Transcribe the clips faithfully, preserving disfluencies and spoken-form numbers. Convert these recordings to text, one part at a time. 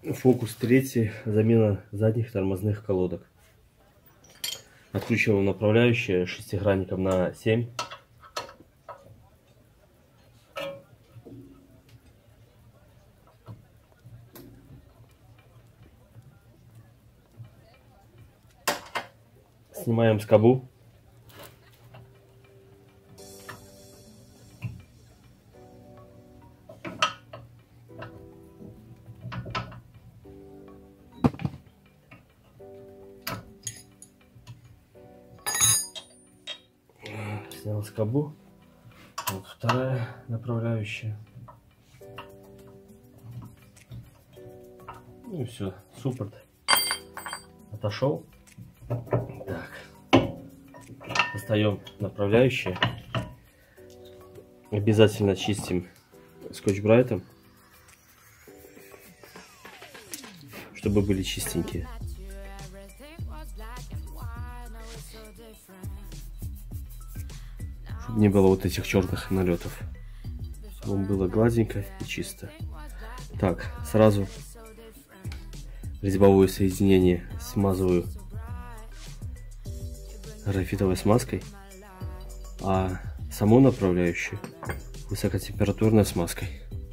Фокус третий. Замена задних тормозных колодок. Откручиваем направляющие шестигранником на семь. Снимаем скобу. Снял скобу. Вот вторая направляющая. Ну и все, суппорт отошел. Так, достаем направляющие. Обязательно чистим скотч-брайтом, чтобы были чистенькие. Чтобы не было вот этих черных налетов. Чтобы было гладенько и чисто. Так, сразу резьбовое соединение смазываю графитовой смазкой, а саму направляющую высокотемпературной смазкой.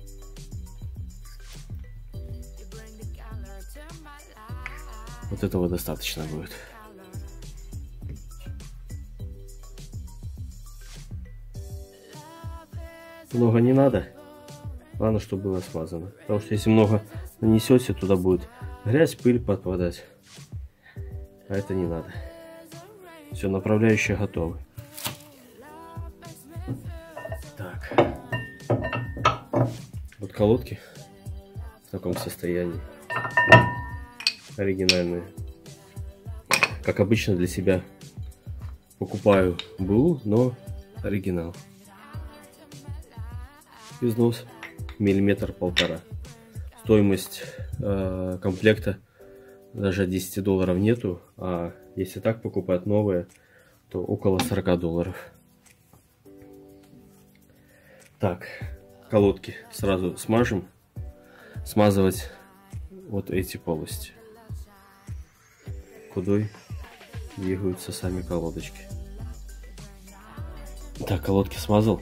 Вот этого достаточно будет. Много не надо. Главное, чтобы было смазано. Потому что если много нанесете, туда будет грязь, пыль попадать. А это не надо. Все, направляющие готовы. Так. Вот колодки в таком состоянии. Оригинальные. Как обычно для себя покупаю БУ, но оригинал. Износ миллиметр полтора. Стоимость э, комплекта даже десяти долларов нету, а если так покупать новые, то около сорока долларов. Так, колодки сразу смажем. Смазывать вот эти полости, куда двигаются сами колодочки. Так, колодки смазал.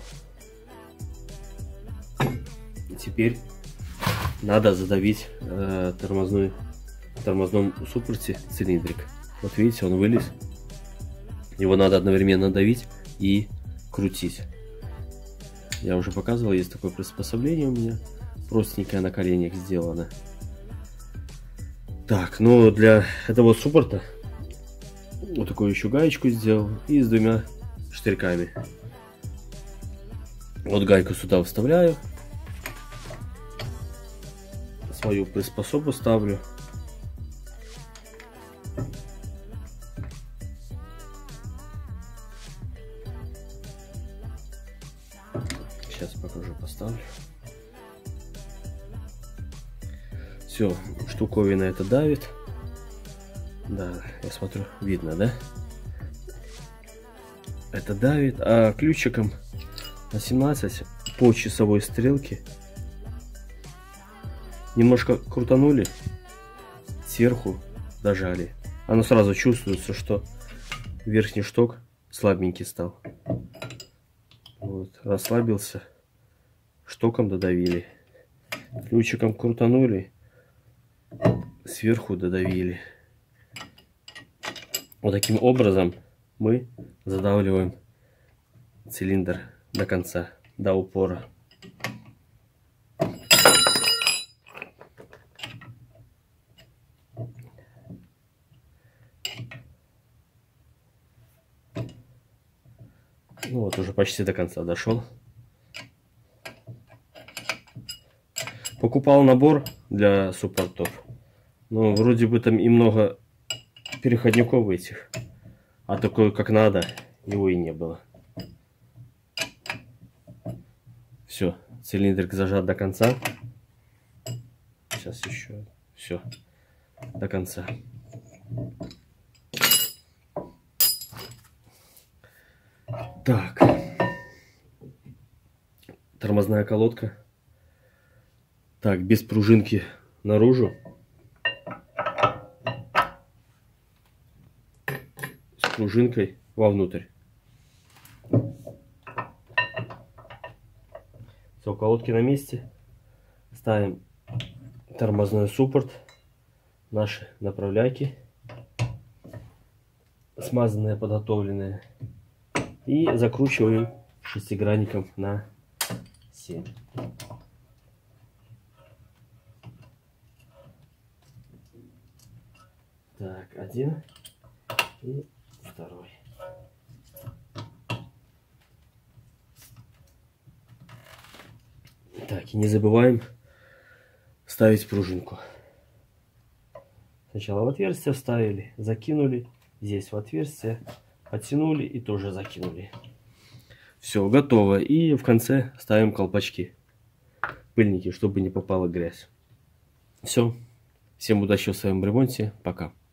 Теперь надо задавить э, тормозной, в тормозном суппорте цилиндрик. Вот видите, он вылез. Его надо одновременно давить и крутить. Я уже показывал, есть такое приспособление у меня. Простенькое, на коленях сделано. Так, ну для этого суппорта вот такую еще гаечку сделал. И с двумя штырьками. Вот гайку сюда вставляю. Свою приспособу ставлю. Сейчас покажу, поставлю. Все, штуковина это давит. Да, я смотрю, видно, да? Это давит, а ключиком на семнадцать по часовой стрелке немножко крутанули, сверху дожали. Оно сразу чувствуется, что верхний шток слабенький стал. Вот, расслабился, штоком додавили. Ключиком крутанули, сверху додавили. Вот таким образом мы задавливаем цилиндр до конца, до упора. Ну вот, уже почти до конца дошел. Покупал набор для суппортов. Но вроде бы там и много переходников этих. А такое, как надо, его и не было. Все, цилиндрик зажат до конца. Сейчас еще. Все, до конца. Так, тормозная колодка. Так, без пружинки наружу. пружинкой вовнутрь. Все, колодки на месте. Ставим тормозной суппорт, наши направляйки, смазанные, подготовленные, и закручиваем шестигранником на семь. Так, один и второй. Так, и не забываем ставить пружинку. Сначала в отверстие вставили, закинули, здесь в отверстие, подтянули и тоже закинули. Все, готово. И в конце ставим колпачки, пыльники, чтобы не попала грязь. Все. Всем удачи в своем ремонте. Пока.